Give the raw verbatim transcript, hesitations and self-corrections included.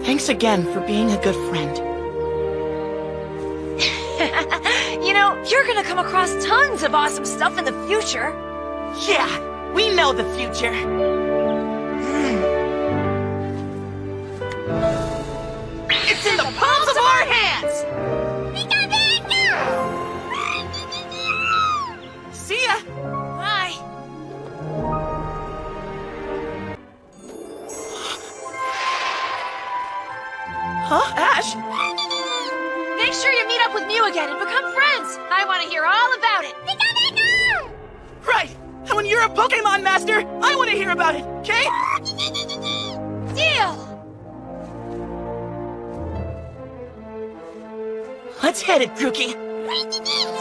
Thanks again for being a good friend. You know, you're gonna come across tons of awesome stuff in the future. Yeah, we know the future. It's in the palms of our hands! See ya! Bye. Huh, Ash? Make sure you meet up with Mew again and become friends. I want to hear all about it. Right! And when you're a Pokemon Master, I want to hear about it, okay? Deal! Let's hit it, Grookey.